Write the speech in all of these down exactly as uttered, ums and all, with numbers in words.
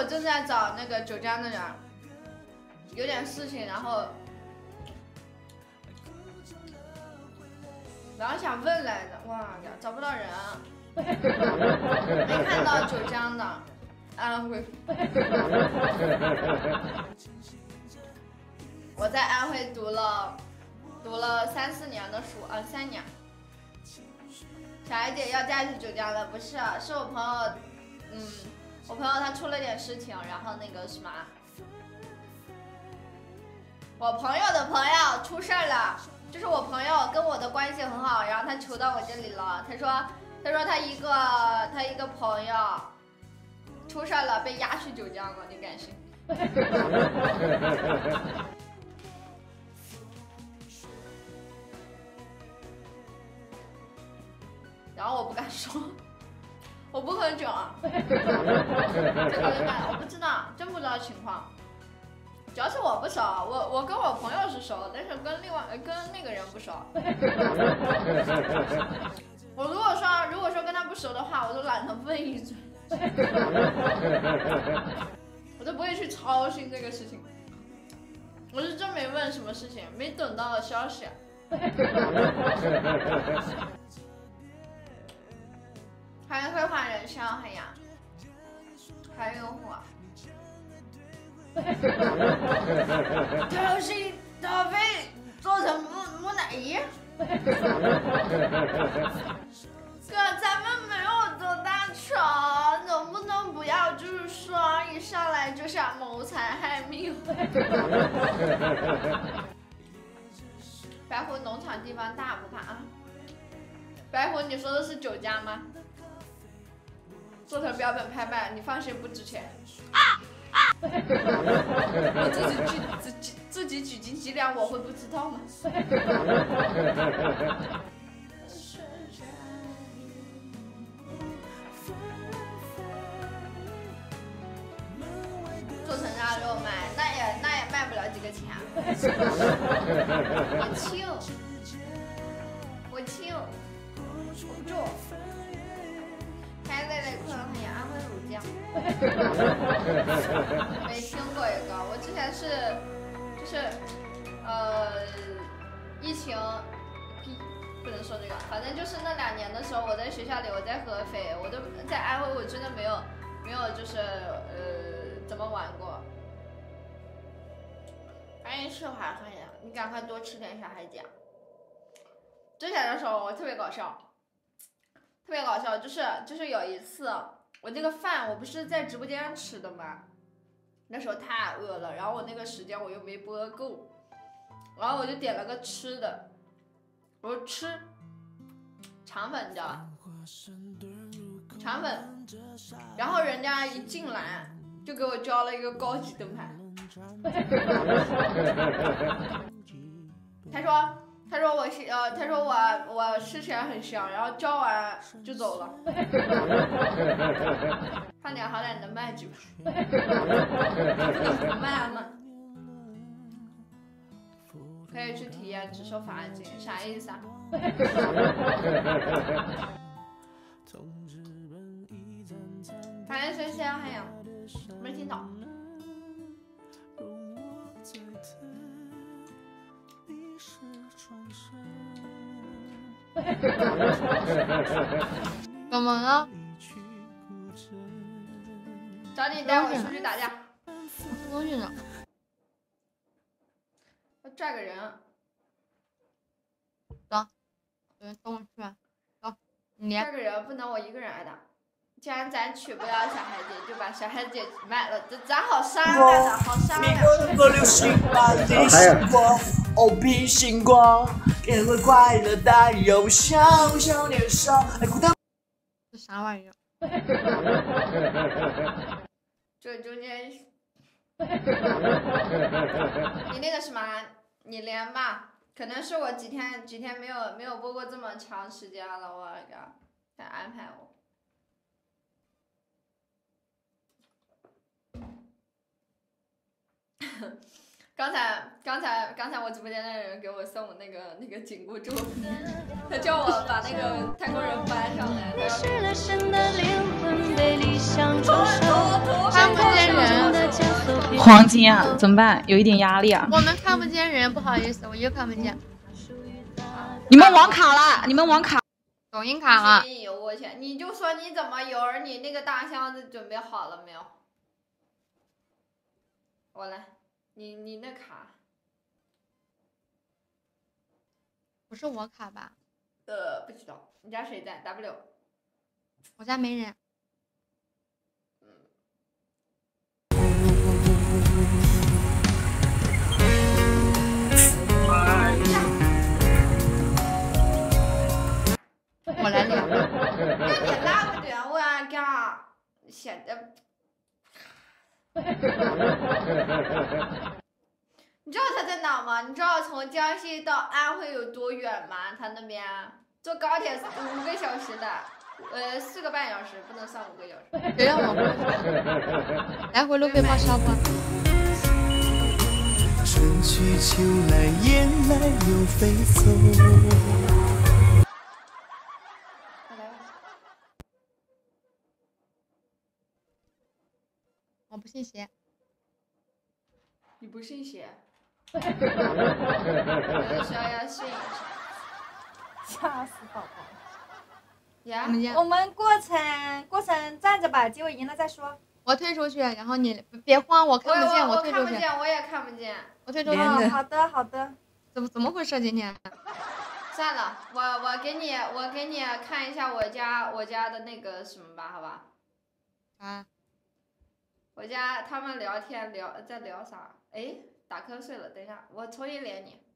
我正在找那个九江的人，有点事情，然后然后想问来着，哇，找不到人，没看到九江的，安徽。我在安徽读了读了三四年的书，啊，三年。小艾姐要嫁去九江了，不是，是我朋友，嗯，我朋友他出了点事情，然后那个什么，我朋友的朋友出事了，就是我朋友跟我的关系很好，然后他求到我这里了，他说，他说他一个他一个朋友出事了，被押去九江了，你敢信？然后我不敢说，我不喝酒啊。这个我不知道，真不知道情况。主要是我不熟，我我跟我朋友是熟，但是跟另外跟那个人不熟。我如果说如果说跟他不熟的话，我都懒得问一嘴，我都不会去操心这个事情。我是真没问什么事情，没等到消息。还会换人生，哎呀，还有我，就是咖啡做成木木乃伊。哥，咱们没有多大仇，能不能不要就是说一上来就想谋财害命？白狐农场地方大不怕啊？白狐，你说的是九江吗？做成标本拍卖，你放心不值钱。啊啊！我自己举自己自己举斤几两，我会不知道吗？做成腊肉卖，那也那也卖不了几个钱。我轻，我轻，我不重。开累累困了很也安徽乳酱，没听过一个。我之前是，就是呃，疫情，呸，不能说这个，反正就是那两年的时候，我在学校里，我在合肥，我都在安徽，我真的没有没有就是呃怎么玩过。欢迎释怀欢迎，你赶快多吃点小海酱。之前的时候我特别搞笑。特别搞笑，就是就是有一次，我那个饭我不是在直播间上吃的吗？那时候太饿了，然后我那个时间我又没播够，然后我就点了个吃的，我说吃肠粉，你知道吧？肠粉，然后人家一进来就给我交了一个高级灯牌，他说。他说我呃，他说我我吃起来很香，然后浇完就走了。饭点好歹能卖几盘，不能不卖吗？可以去体验只收罚金，啥意思啊？欢迎轩轩，还有没听懂？ 怎么了？ 找你带我出去打架。 我吃东西呢。 要拽个人。 走，嗯，跟我去吧。走，你。 拽个人不能我一个人挨打。既然咱娶不了小孩姐，就把小孩姐卖了，这咱好商量的，好商量。 哦，比星光，给了快乐带有小小年少。哎，孤单。 这啥玩意儿？ 这中间，你那个什么，你连吧，可能是我几天几天没有没有播过这么长时间了，我靠，再安排我。刚才刚才刚才我直播间的人给我送那个那个紧箍咒，他叫我把那个太空人搬上来。他们这些人黄金啊，怎么办？有一点压力啊。 我们看不见人，不好意思，我又看不见。 你们网卡了，你们网卡， 抖音卡了。 哎呦我去！你就说你怎么有儿，你那个大箱子准备好了没有？我来，你你那卡。 不是我卡吧？ 呃，不知道，你家谁在 ？W。 我家没人。我来聊。 那你拉不点我啊？干？显得。你知道他在哪吗？你知道从江西到安徽有多远吗？他那边坐高铁五个小时的，呃，四个半小时，不能算五个小时。 谁让我过？来回路费报销不？ 春去秋来，雁来又飞走。 我不信邪。 你不信邪？我需要信一下。 吓死宝宝！ 呀， 我们过程过程站着吧，结果赢了再说。 我退出去，然后你别慌，我看不见， 我退出去。 看不见，我也看不见。 我退出去。 哦，好的好的。 怎么怎么回事今天？ 算了，我我给你我给你看一下我家我家的那个什么吧，好吧？ 啊。 我家他们聊天聊在聊啥？哎，打瞌睡了，等一下，我重新连你。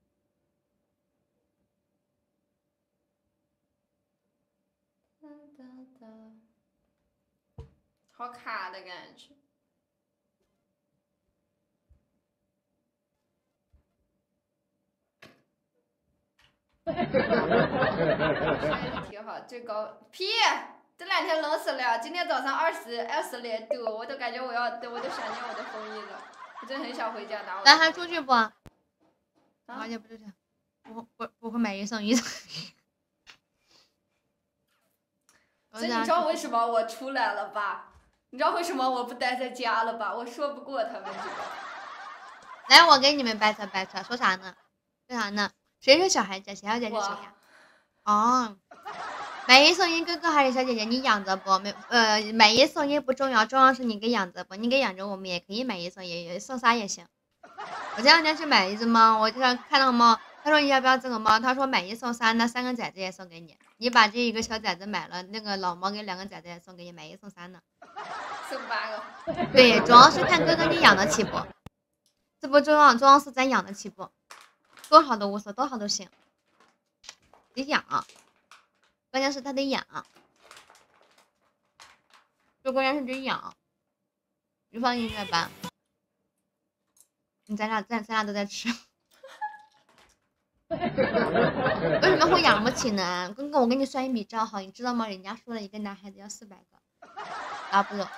好卡的感觉。挺好，最高屁！这两天冷死了，今天早上二十二十来度，我都感觉我要，我都想念我的风衣了。我真的很想回家拿我。 咱还出去不？ 啊， 也不出去，不不不会买一送一的。 所以你知道为什么我出来了吧？你知道为什么我不待在家了吧？我说不过他们几个。 来，我给你们掰扯掰扯，说啥呢？说啥呢？谁是小孩子？小姐姐谁呀？哦。买一送一，哥哥还是小姐姐，你养着不？没呃，买一送一不重要，重要是你给养着不？你给养着，我们也可以买一送一，送啥也行。我前两天去买一只猫，我就看到猫，他说你要不要这个猫？他说买一送三，那三个崽子也送给你。你把这一个小崽子买了，那个老猫给两个崽子也送给你，买一送三呢。 送八个。 对，主要是看哥哥你养得起不？这不重要，重要是咱养得起不？多少都无所谓，多少都行。得养。关键是他得养，最关键是得养。你放心这吧，你咱俩咱咱俩都在吃。为什么会养不起呢？哥哥，我给你算一笔账好，你知道吗？人家说了一个男孩子要四百个，啊不是，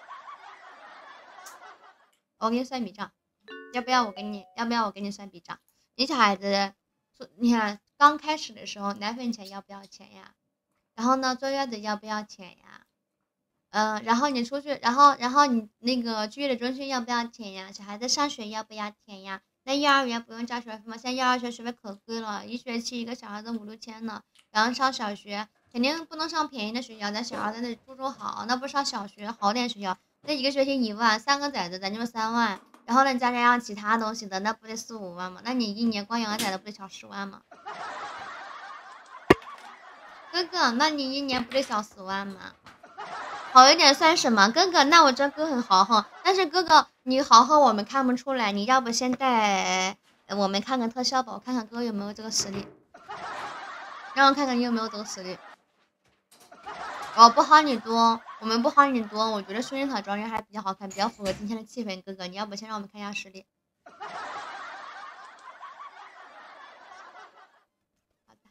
我给你算一笔账，要不要我给你？要不要我给你算笔账？你小孩子，你看刚开始的时候，奶粉钱要不要钱呀？然后呢，坐月子要不要钱呀？嗯、呃，然后你出去，然后然后你那个去月子中心要不要钱呀？小孩子上学要不要钱呀？那幼儿园不用交学费吗？现在幼儿园学费可贵了，一学期一个小孩子五六千呢。然后上小学肯定不能上便宜的学校，咱小孩子得注重好，那不上小学好点学校，那一个学期一万，三个崽子咱就三万。然后呢，再加上其他东西的，那不得四五万吗？那你一年光养个崽子不得小十万吗？哥哥，那你一年不得小十万吗？好一点算什么？哥哥，那我这哥很豪横，但是哥哥你豪横我们看不出来，你要不先带我们看看特效吧，我看看哥有没有这个实力，让我看看你有没有这个实力。哦，不好你多，我们不好你多，我觉得薰衣草庄园还比较好看，比较符合今天的气氛。哥哥，你要不先让我们看一下实力？好的。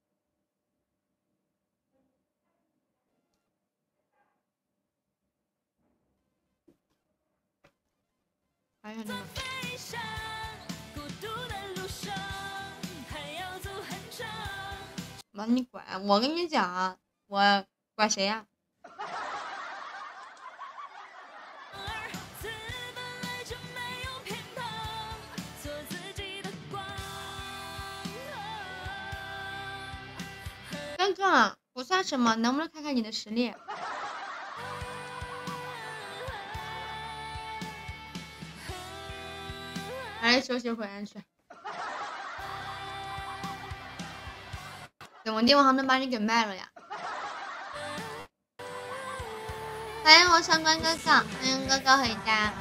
还有这个。妈，你管我跟你讲，我管谁呀、 观众不算什么，能不能看看你的实力？还是休息会安全。怎么地我还能把你给卖了呀？欢迎我上官哥哥，欢迎哥哥回家。